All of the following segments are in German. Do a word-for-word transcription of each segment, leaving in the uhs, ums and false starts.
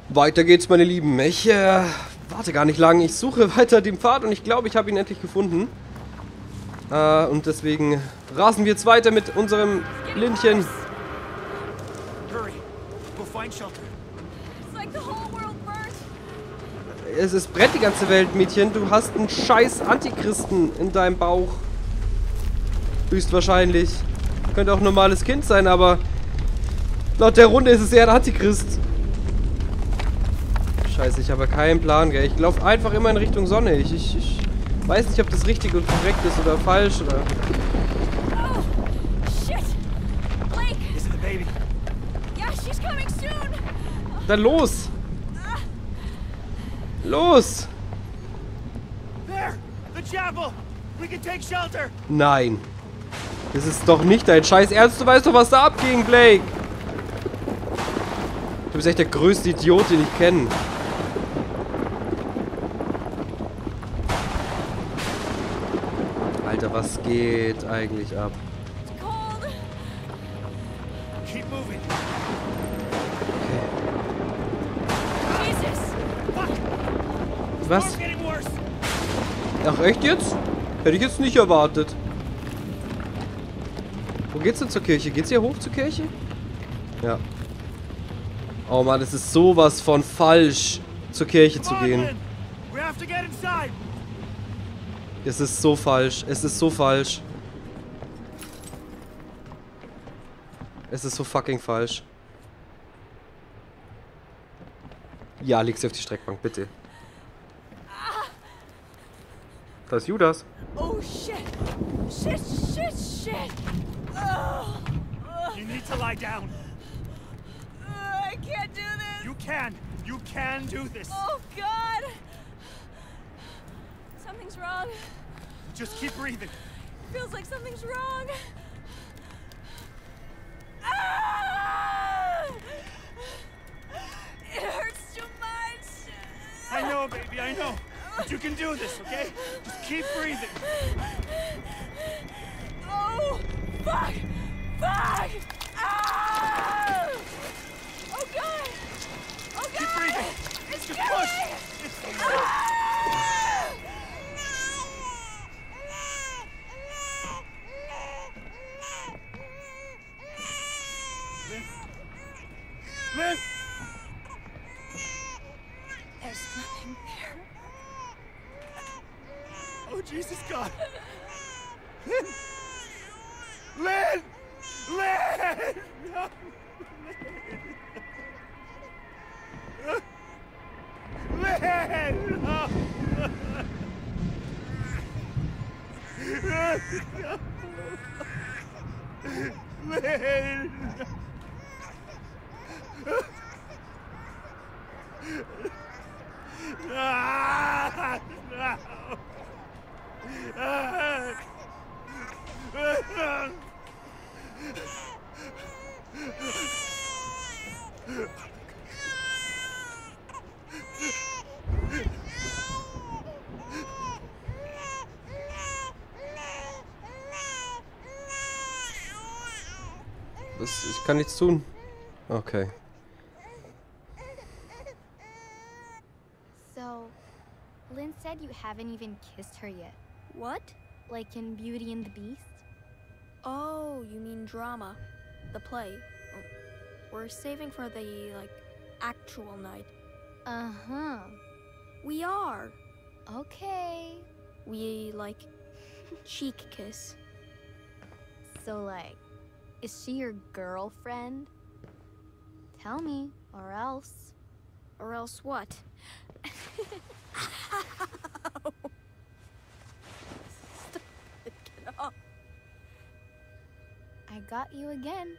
Weiter geht's, meine Lieben. Ich äh, warte gar nicht lang. Ich suche weiter den Pfad und ich glaube, ich habe ihn endlich gefunden. Äh, und deswegen rasen wir jetzt weiter mit unserem Lindchen. Es ist brennt die ganze Welt, Mädchen. Du hast einen scheiß Antichristen in deinem Bauch. Höchstwahrscheinlich. Könnte auch ein normales Kind sein, aber laut der Runde ist es eher ein Antichrist. Scheiße, ich habe keinen Plan, gell. Ich laufe einfach immer in Richtung Sonne. Ich, ich, ich weiß nicht, ob das richtig und korrekt ist oder falsch oder... Oh, shit. Blake. Is it the baby? Yeah, she's coming soon. Dann los! Los! There, the chapel. We can take shelter. Nein. Das ist doch nicht dein Scheiß Ernst. Du weißt doch, was da abging, Blake. Du bist echt der größte Idiot, den ich kenne. Alter, was geht eigentlich ab? Keep moving. Was? Ach, echt jetzt? Hätte ich jetzt nicht erwartet. Wo geht's denn zur Kirche? Geht's hier hoch zur Kirche? Ja. Oh Mann, es ist sowas von falsch, zur Kirche zu gehen. Es ist so falsch. Es ist so falsch. Es ist so fucking falsch. Ja, leg sie auf die Streckbank, bitte. Das ist Judas. Oh shit. Shit, shit, shit. Oh. You need to lie down. I can't do this. You can. You can do this. Oh God. Something's wrong. Just keep breathing. Feels like something's wrong. Ah! It hurts too much. I know, baby, I know. But you can do this, okay? Just keep breathing. Oh, fuck! Fuck! Ah! Oh God! Oh God! Keep breathing. It's Just killing push. me! It's the Ah! Lynn! There's nothing there. Oh, Jesus God. Lynn! Lynn! Lynn! No! Lynn! No! Lynn! Ah, no. Ah. Das, ich kann nichts tun. Okay. So, Lynn said you haven't even kissed her yet. What? Like in Beauty and the Beast? Oh, you mean drama. The play. We're saving for the, like, actual night. Uh-huh. We are. Okay. We, like, cheek kiss. So, like, is she your girlfriend? Tell me, or else. Or else what? Stop it, get off. I got you again.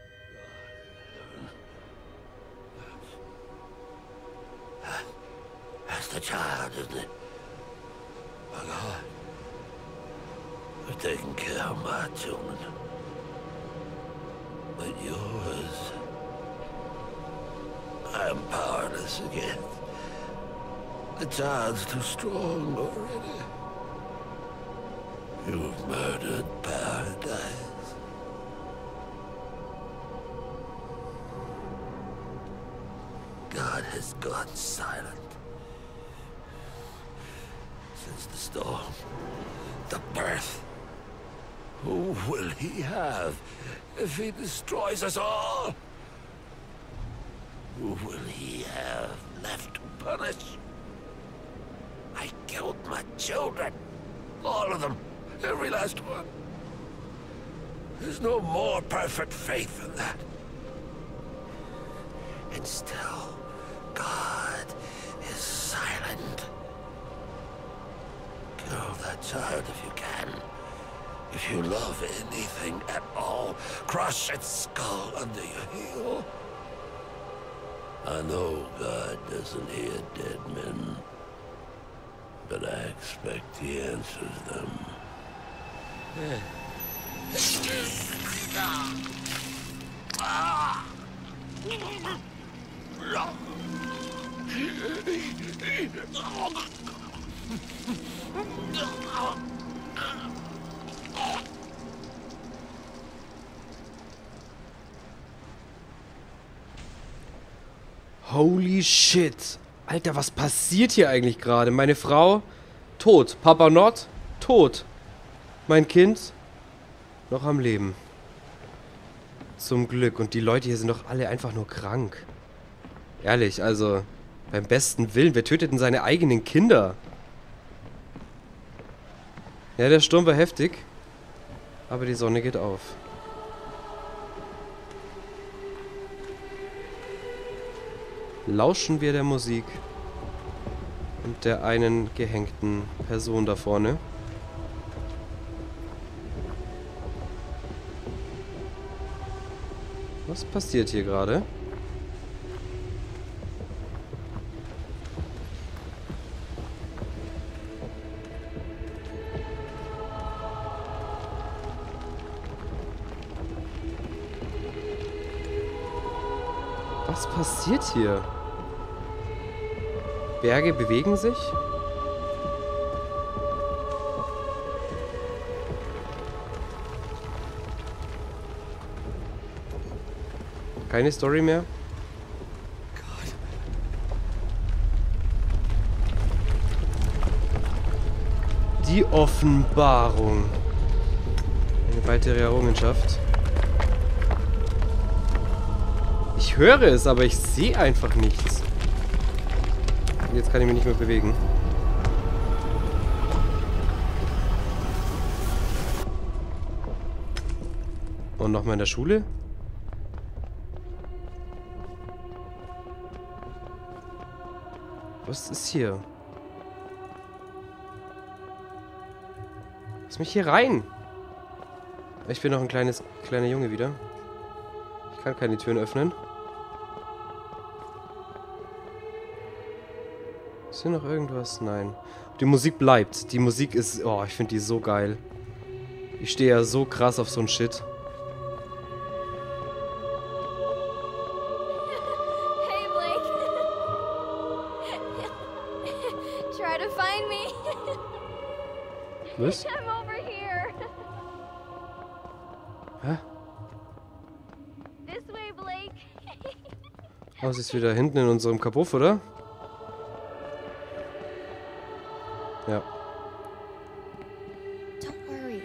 That's the child, isn't it? My God. You're taking care of my children. But yours, I am powerless again. The child's too strong already. You've murdered paradise. God has gone silent. Since the storm, the birth. Who will he have if he destroys us all? Who will he have left to punish? I killed my children. All of them. Every last one. There's no more perfect faith than that. And still, God is silent. Kill that child if you can. If you love anything at all, crush its skull under your heel. I know God doesn't hear dead men, but I expect he answers them. Holy shit. Alter, was passiert hier eigentlich gerade? Meine Frau, tot. Papa Not, tot. Mein Kind, noch am Leben. Zum Glück. Und die Leute hier sind doch alle einfach nur krank. Ehrlich, also, beim besten Willen, wer tötet denn seine eigenen Kinder? Ja, der Sturm war heftig. Aber die Sonne geht auf. Lauschen wir der Musik und der einen gehängten Person da vorne. Was passiert hier gerade? Was passiert hier? Berge bewegen sich? Keine Story mehr? Die Offenbarung. Eine weitere Errungenschaft. Ich höre es, aber ich sehe einfach nichts. Jetzt kann ich mich nicht mehr bewegen. Und nochmal in der Schule? Was ist hier? Lass mich hier rein! Ich bin noch ein kleines, kleiner Junge wieder. Ich kann keine Türen öffnen. Ist hier noch irgendwas? Nein. Die Musik bleibt. Die Musik ist... Oh, ich finde die so geil. Ich stehe ja so krass auf so ein Shit. Hey, Blake. Try to find me. Was? I'm over here. Hä? This way, Blake. Oh, sie ist wieder hinten in unserem Kabuff, oder? Ja. Don't worry.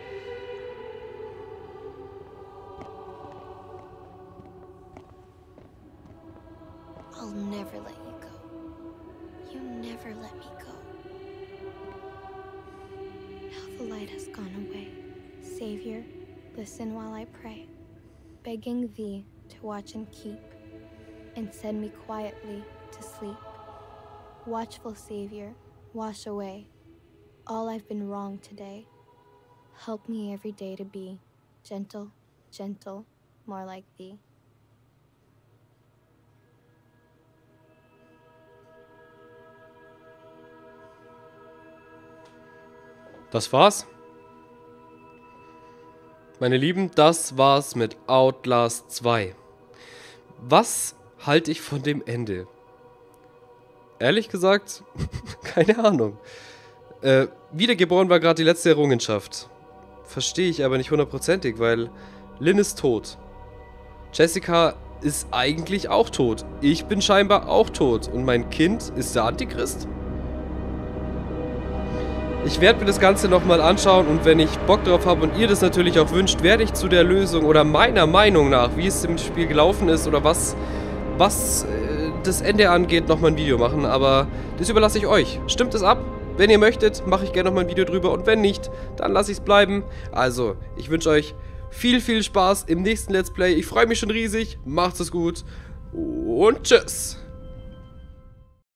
I'll never let you go. You never let me go. Now the light has gone away. Savior, listen while I pray, begging thee to watch and keep, and send me quietly to sleep. Watchful Savior, wash away all I've been wrong today. Help me every day to be gentle, gentle, more like thee. Das war's. Meine Lieben, das war's mit Outlast zwei. Was halte ich von dem Ende? Ehrlich gesagt, keine Ahnung. Äh, wiedergeboren war gerade die letzte Errungenschaft. Verstehe ich aber nicht hundertprozentig, weil Lynn ist tot. Jessica ist eigentlich auch tot. Ich bin scheinbar auch tot. Und mein Kind ist der Antichrist? Ich werde mir das Ganze nochmal anschauen und wenn ich Bock drauf habe und ihr das natürlich auch wünscht, werde ich zu der Lösung oder meiner Meinung nach, wie es im Spiel gelaufen ist oder was, was äh, das Ende angeht, nochmal ein Video machen. Aber das überlasse ich euch. Stimmt es ab? Wenn ihr möchtet, mache ich gerne nochmal ein Video drüber und wenn nicht, dann lasse ich es bleiben. Also, ich wünsche euch viel, viel Spaß im nächsten Let's Play. Ich freue mich schon riesig. Macht es gut und tschüss.